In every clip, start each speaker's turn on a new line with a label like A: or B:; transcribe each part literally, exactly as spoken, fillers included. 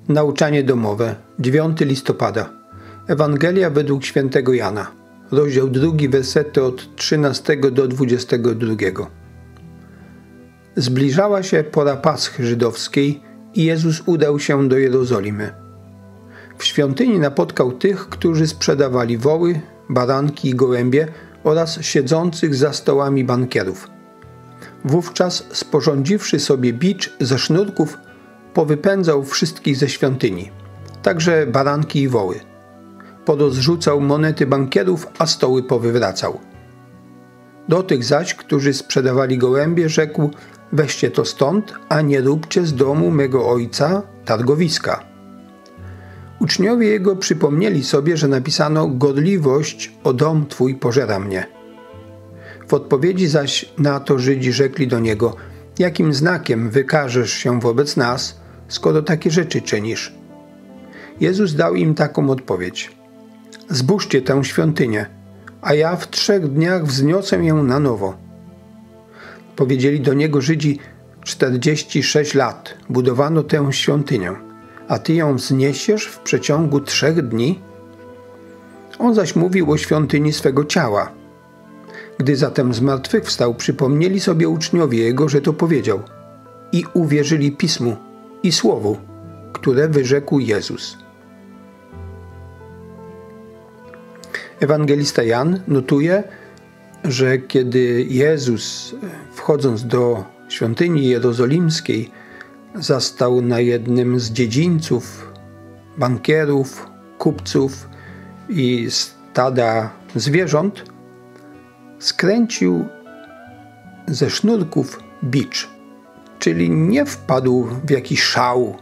A: Nauczanie domowe, dziewiątego listopada. Ewangelia według świętego Jana, rozdział drugi, wersety od trzynastego do dwudziestego drugiego. Zbliżała się pora Paschy żydowskiej i Jezus udał się do Jerozolimy. W świątyni napotkał tych, którzy sprzedawali woły, baranki i gołębie oraz siedzących za stołami bankierów. Wówczas, sporządziwszy sobie bicz ze sznurków, powypędzał wszystkich ze świątyni, także baranki i woły. Porozrzucał monety bankierów, a stoły powywracał. Do tych zaś, którzy sprzedawali gołębie, rzekł: weźcie to stąd, a nie róbcie z domu mego ojca targowiska. Uczniowie jego przypomnieli sobie, że napisano: gorliwość o dom twój pożera mnie. W odpowiedzi zaś na to Żydzi rzekli do niego: jakim znakiem wykażesz się wobec nas, skoro takie rzeczy czynisz? Jezus dał im taką odpowiedź: zbóżcie tę świątynię, a ja w trzech dniach wzniosę ją na nowo. Powiedzieli do niego Żydzi: czterdzieści sześć lat budowano tę świątynię, a ty ją wzniesiesz w przeciągu trzech dni? On zaś mówił o świątyni swego ciała. Gdy zatem zmartwychwstał, przypomnieli sobie uczniowie jego, że to powiedział, i uwierzyli Pismu i Słowu, które wyrzekł Jezus. Ewangelista Jan notuje, że kiedy Jezus, wchodząc do świątyni jerozolimskiej, zastał na jednym z dziedzińców bankierów, kupców i stada zwierząt, skręcił ze sznurków bicz, czyli nie wpadł w jakiś szał,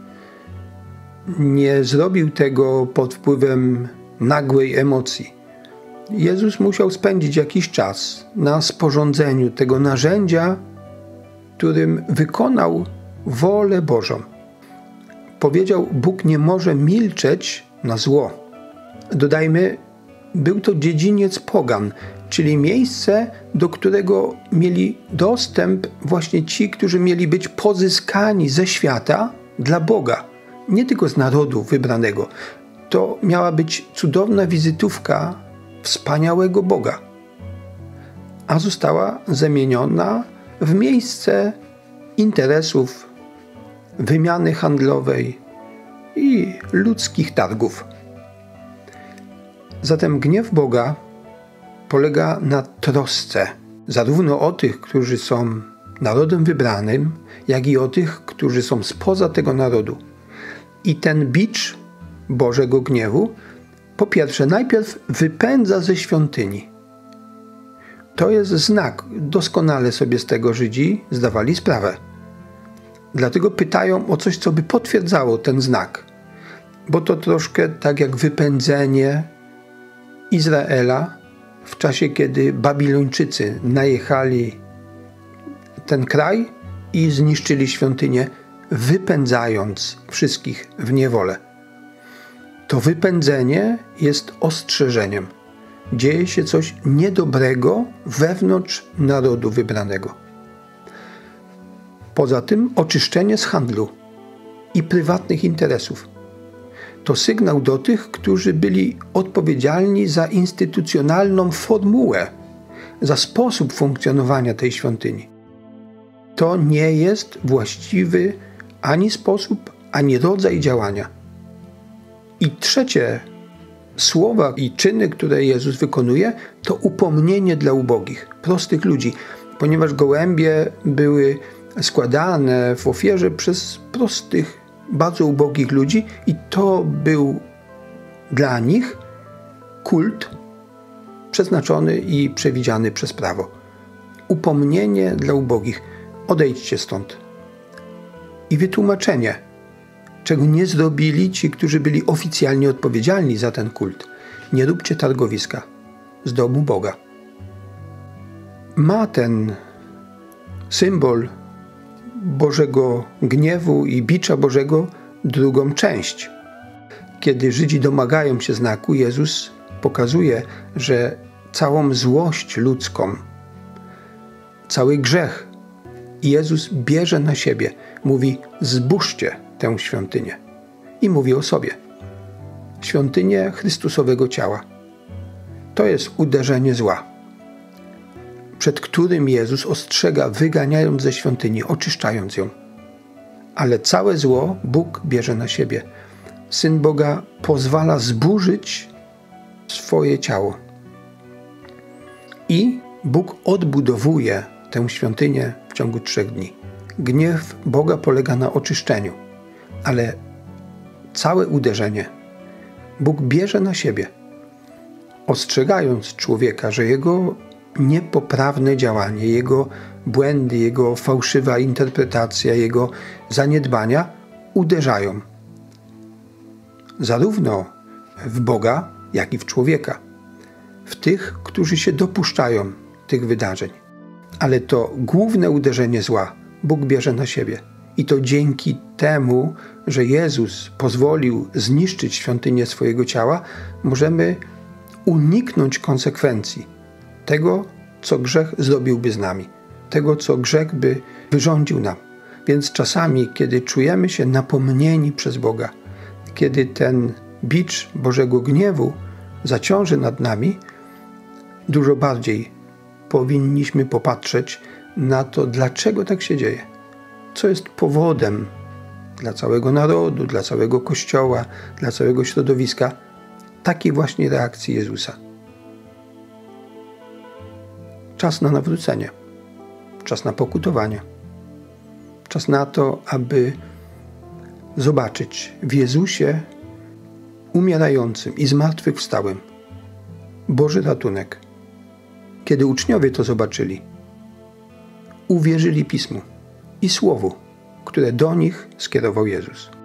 A: nie zrobił tego pod wpływem nagłej emocji. Jezus musiał spędzić jakiś czas na sporządzeniu tego narzędzia, którym wykonał wolę Bożą. Powiedział: Bóg nie może milczeć na zło. Dodajmy, był to dziedziniec pogan, czyli miejsce, do którego mieli dostęp właśnie ci, którzy mieli być pozyskani ze świata dla Boga, nie tylko z narodu wybranego. To miała być cudowna wizytówka wspaniałego Boga, a została zamieniona w miejsce interesów, wymiany handlowej i ludzkich targów. Zatem gniew Boga polega na trosce zarówno o tych, którzy są narodem wybranym, jak i o tych, którzy są spoza tego narodu. I ten bicz Bożego gniewu po pierwsze najpierw wypędza ze świątyni. To jest znak, doskonale sobie z tego Żydzi zdawali sprawę. Dlatego pytają o coś, co by potwierdzało ten znak. Bo to troszkę tak jak wypędzenie Izraela w czasie, kiedy Babilończycy najechali ten kraj i zniszczyli świątynię, wypędzając wszystkich w niewolę. To wypędzenie jest ostrzeżeniem. Dzieje się coś niedobrego wewnątrz narodu wybranego. Poza tym oczyszczenie z handlu i prywatnych interesów. To sygnał do tych, którzy byli odpowiedzialni za instytucjonalną formułę, za sposób funkcjonowania tej świątyni. To nie jest właściwy ani sposób, ani rodzaj działania. I trzecie słowa i czyny, które Jezus wykonuje, to upomnienie dla ubogich, prostych ludzi, ponieważ gołębie były składane w ofierze przez prostych, bardzo ubogich ludzi i to był dla nich kult przeznaczony i przewidziany przez prawo. Upomnienie dla ubogich. Odejdźcie stąd. I wytłumaczenie, czego nie zrobili ci, którzy byli oficjalnie odpowiedzialni za ten kult. Nie róbcie targowiska z domu Boga. Ma ten symbol Bożego gniewu i bicza Bożego drugą część. Kiedy Żydzi domagają się znaku, Jezus pokazuje, że całą złość ludzką, cały grzech Jezus bierze na siebie. Mówi: zbóżcie tę świątynię. i mówi o sobie. Świątynię Chrystusowego ciała. To jest uderzenie zła, przed którym Jezus ostrzega, wyganiając ze świątyni, oczyszczając ją. Ale całe zło Bóg bierze na siebie. Syn Boga pozwala zburzyć swoje ciało. I Bóg odbudowuje tę świątynię w ciągu trzech dni. Gniew Boga polega na oczyszczeniu, ale całe uderzenie Bóg bierze na siebie, ostrzegając człowieka, że jego niepoprawne działanie, jego błędy, jego fałszywa interpretacja, jego zaniedbania uderzają zarówno w Boga, jak i w człowieka, w tych, którzy się dopuszczają tych wydarzeń. Ale to główne uderzenie zła Bóg bierze na siebie. I to dzięki temu, że Jezus pozwolił zniszczyć świątynię swojego ciała, możemy uniknąć konsekwencji tego, co grzech zrobiłby z nami, tego, co grzech by wyrządził nam. Więc czasami, kiedy czujemy się napomnieni przez Boga, kiedy ten bicz Bożego gniewu zaciąży nad nami, dużo bardziej powinniśmy popatrzeć na to, dlaczego tak się dzieje. Co jest powodem dla całego narodu, dla całego Kościoła, dla całego środowiska takiej właśnie reakcji Jezusa. Czas na nawrócenie, czas na pokutowanie, czas na to, aby zobaczyć w Jezusie umierającym i zmartwychwstałym Boży ratunek. Kiedy uczniowie to zobaczyli, uwierzyli Pismu i Słowu, które do nich skierował Jezus.